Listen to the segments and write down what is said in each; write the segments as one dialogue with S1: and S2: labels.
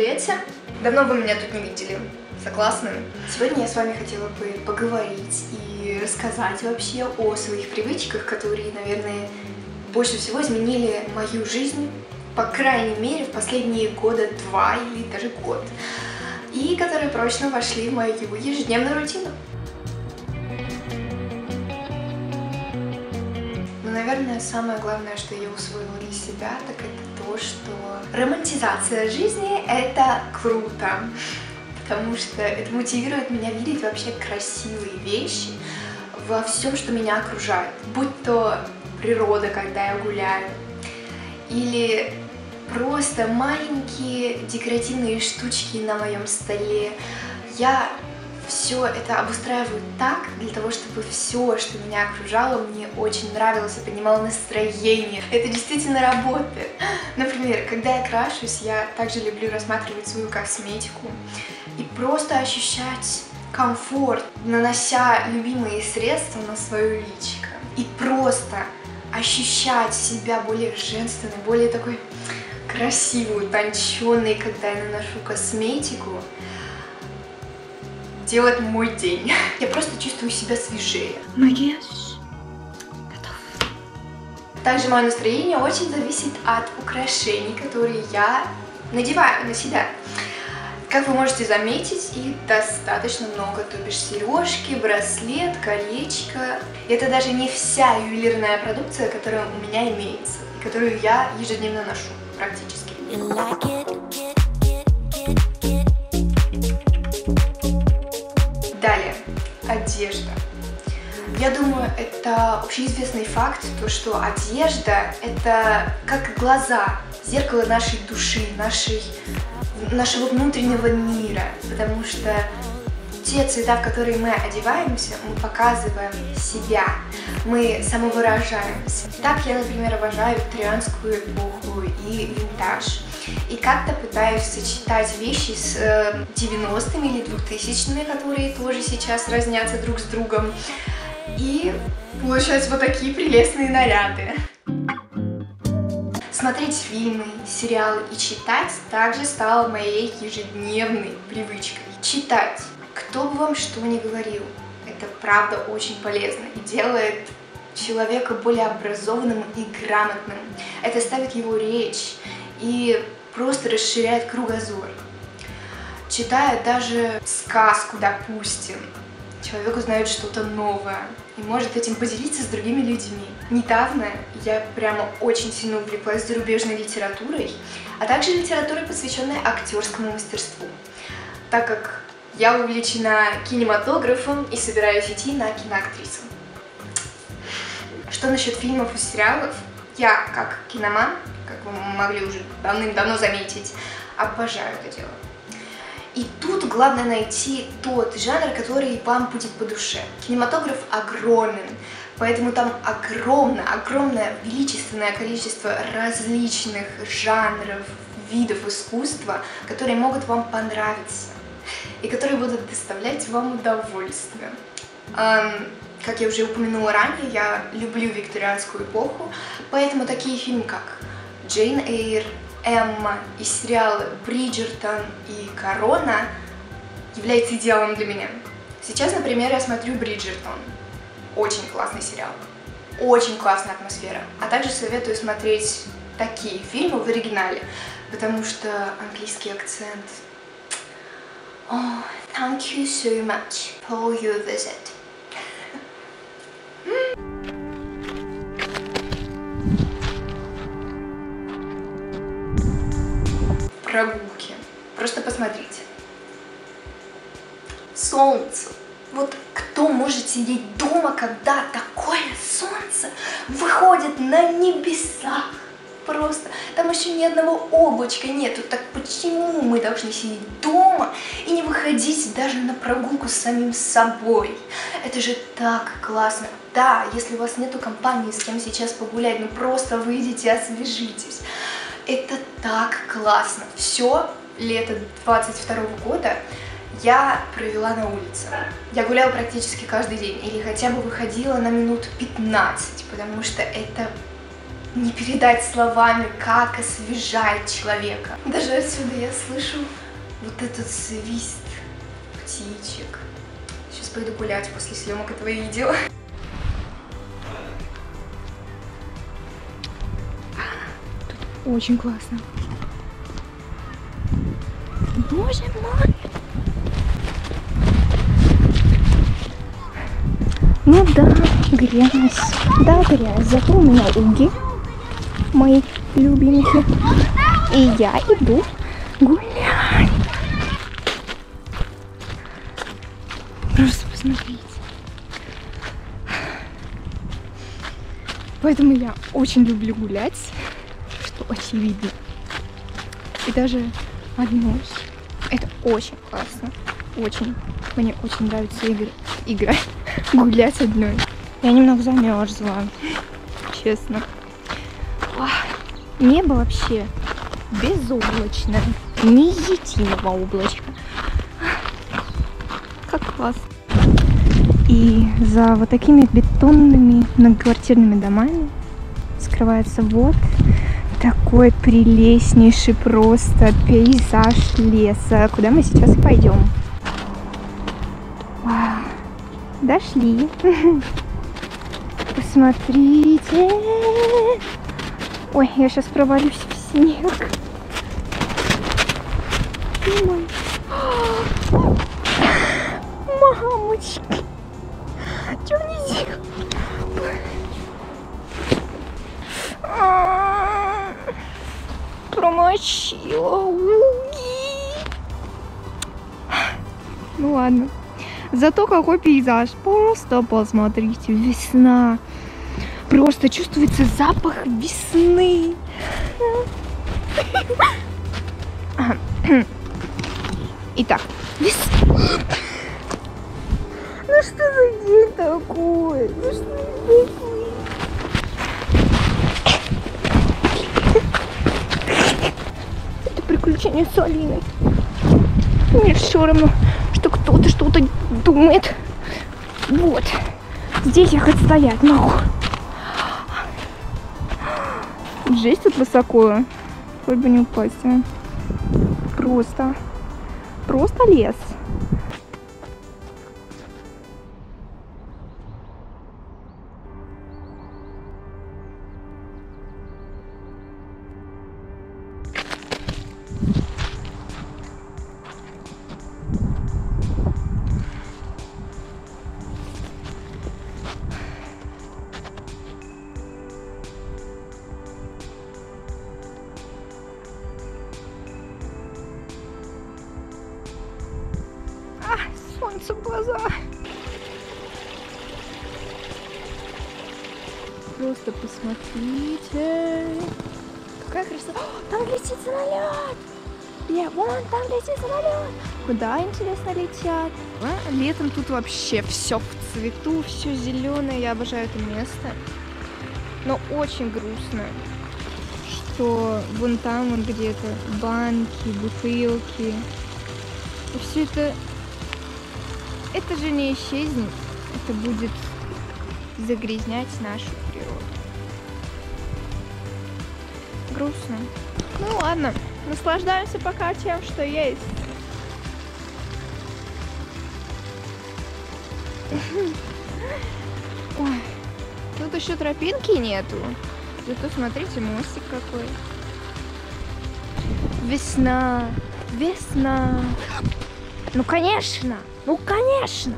S1: привет всем! Давно вы меня тут не видели, согласны?
S2: Сегодня я с вами хотела бы поговорить и рассказать вообще о своих привычках, которые, наверное, больше всего изменили мою жизнь, по крайней мере, в последние года 2 или даже год, и которые прочно вошли в мою ежедневную рутину. Но, наверное, самое главное, что я усвоила для себя, так это то, что романтизация жизни — это круто, потому что это мотивирует меня видеть вообще красивые вещи во всем, что меня окружает, будь то природа, когда я гуляю, или просто маленькие декоративные штучки на моем столе. Я все это обустраиваю так, для того, чтобы все, что меня окружало, мне очень нравилось и поднимало настроение. Это действительно работает. Например, когда я крашусь, я также люблю рассматривать свою косметику и просто ощущать комфорт, нанося любимые средства на свое личико. И просто ощущать себя более женственной, более такой красивой, утонченной, когда я наношу косметику. Делает мой день. Я просто чувствую себя свежее.
S1: Макияж готов.
S2: Также мое настроение очень зависит от украшений, которые я надеваю на себя. Как вы можете заметить, их достаточно много, то бишь сережки, браслет, колечко. И это даже не вся ювелирная продукция, которая у меня имеется, и которую я ежедневно ношу практически. Далее, одежда. Я думаю, это общеизвестный факт, то, что одежда — это как глаза, зеркало нашей души, нашего внутреннего мира, потому что те цвета, в которые мы одеваемся, мы показываем себя, мы самовыражаемся. Так я, например, обожаю викторианскую эпоху и винтаж. И как-то пытаюсь сочетать вещи с 90-ми или 2000-ми, которые тоже сейчас разнятся друг с другом. И получаются вот такие прелестные наряды. Смотреть фильмы, сериалы и читать также стало моей ежедневной привычкой. Читать. Кто бы вам что ни говорил, это правда очень полезно и делает человека более образованным и грамотным. Это ставит его речь и просто расширяет кругозор. Читая даже сказку, допустим, человек узнает что-то новое и может этим поделиться с другими людьми. Недавно я прямо очень сильно увлеклась зарубежной литературой, а также литературой, посвященной актерскому мастерству, так как я увлечена кинематографом и собираюсь идти на киноактрису. Что насчет фильмов и сериалов? Я, как киноман, как вы могли уже давным-давно заметить, обожаю это дело. И тут главное найти тот жанр, который вам будет по душе. Кинематограф огромен, поэтому там огромное, величественное количество различных жанров, видов искусства, которые могут вам понравиться и которые будут доставлять вам удовольствие. Как я уже упомянула ранее, я люблю викторианскую эпоху, поэтому такие фильмы, как Джейн Эйр, Эмма и сериалы Бриджертон и Корона являются идеалом для меня. Сейчас, например, я смотрю Бриджертон. Очень классный сериал, очень классная атмосфера. А также советую смотреть такие фильмы в оригинале, потому что английский акцент... Oh, thank you so much for your visit. Прогулки. Просто посмотрите. Солнце. Вот кто может сидеть дома, когда такое солнце выходит на небеса? Просто. Там еще ни одного облачка нету. Так почему мы должны сидеть дома и не выходить даже на прогулку с самим собой? Это же так классно. Да, если у вас нету компании, с кем сейчас погулять, ну просто выйдите, освежитесь. Это так классно. Все лето 22-го года я провела на улице. Я гуляла практически каждый день или хотя бы выходила на минут 15, потому что это не передать словами, как освежает человека. Даже отсюда я слышу вот этот свист птичек. Сейчас пойду гулять после съемок этого видео. Тут очень классно. Боже мой! Ну да, грязь. Да, грязь. Зато у меня уги, мои любимые. И я иду гулять. Просто посмотрите. Поэтому я очень люблю гулять, что очевидно. И даже одной. Это очень классно. Очень. Мне очень нравится играть. Гулять одной. Я немного замерзла. Честно. Небо вообще безоблачное. Ни единого облачка. Как классно. И за вот такими бетонными многоквартирными домами скрывается вот такой прелестнейший просто пейзаж леса, куда мы сейчас и пойдем. Вау. Дошли. Посмотрите. Ой, я сейчас провалюсь в снег. Ой. Мамочки. Что мне делать? Промочила уги. Ну ладно. Зато какой пейзаж. Просто посмотрите. Весна. Просто чувствуется запах весны. Итак, весна. Ну что за день такой? Ну что за такой? Это приключение с Алиной. Мне все равно, что кто-то что-то думает. Вот. Здесь я хоть стоять могу. Жесть тут высоко. Хоть бы не упасть. А. Просто лес. Солнце в глаза. Просто посмотрите. Какая красота. О, там летит самолет. Вон там летит самолет. Куда, интересно, летят? Летом тут вообще все в цвету, все зеленое. Я обожаю это место. Но очень грустно, что вон там вот где-то банки, бутылки. И все это же не исчезнет, это будет загрязнять нашу природу. Грустно. Ну ладно, наслаждаемся пока тем, что есть. Ой, тут еще тропинки нету. Зато смотрите, мостик какой. Весна, весна. Ну конечно. Ну, конечно!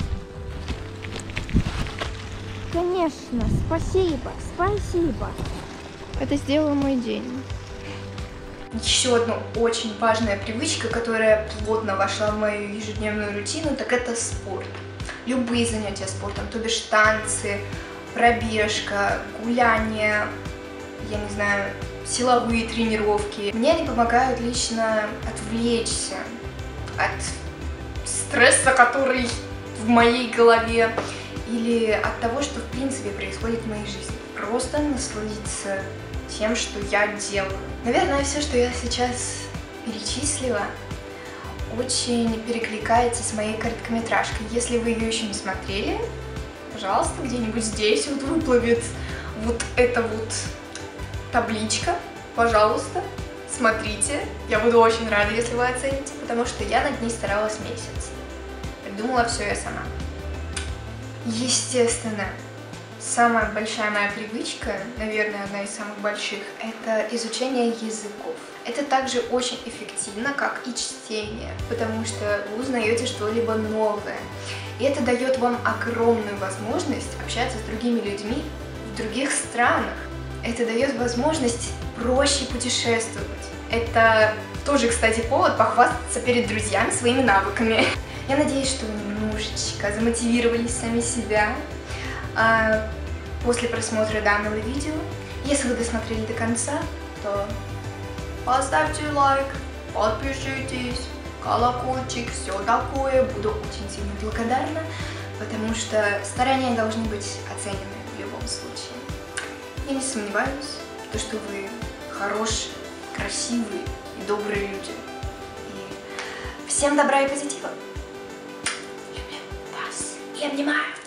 S2: Конечно! Спасибо! Спасибо! Это сделало мой день. Еще одна очень важная привычка, которая плотно вошла в мою ежедневную рутину, так это спорт. Любые занятия спортом, то бишь танцы, пробежка, гуляние, я не знаю, силовые тренировки. Мне они помогают лично отвлечься от стресса, который в моей голове, или от того, что в принципе происходит в моей жизни. Просто насладиться тем, что я делаю. Наверное, все, что я сейчас перечислила, очень перекликается с моей короткометражкой. Если вы ее еще не смотрели, пожалуйста, где-нибудь здесь вот выплывет вот эта вот табличка, пожалуйста, смотрите. Я буду очень рада, если вы оцените, потому что я над ней старалась месяц. Придумала все я сама. Естественно, самая большая моя привычка, наверное, одна из самых больших, это изучение языков. Это также очень эффективно, как и чтение, потому что вы узнаете что-либо новое. И это дает вам огромную возможность общаться с другими людьми в других странах. Это дает возможность проще путешествовать. Это тоже, кстати, повод похвастаться перед друзьями своими навыками. Я надеюсь, что вы немножечко замотивировали сами себя после просмотра данного видео. Если вы досмотрели до конца, то поставьте лайк, подпишитесь, колокольчик, все такое. Буду очень сильно благодарна, потому что старания должны быть оценены в любом случае. Я не сомневаюсь, что вы хорошие, красивые и добрые люди. И всем добра и позитива. Люблю вас и обнимаю.